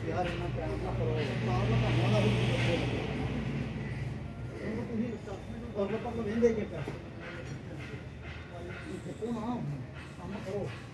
यार इतना प्यार ना करो मार ना हमारा भी बच्चे लगे ਤੁਸੀਂ और मतलब वेंदे के पैसे देखो ना काम करो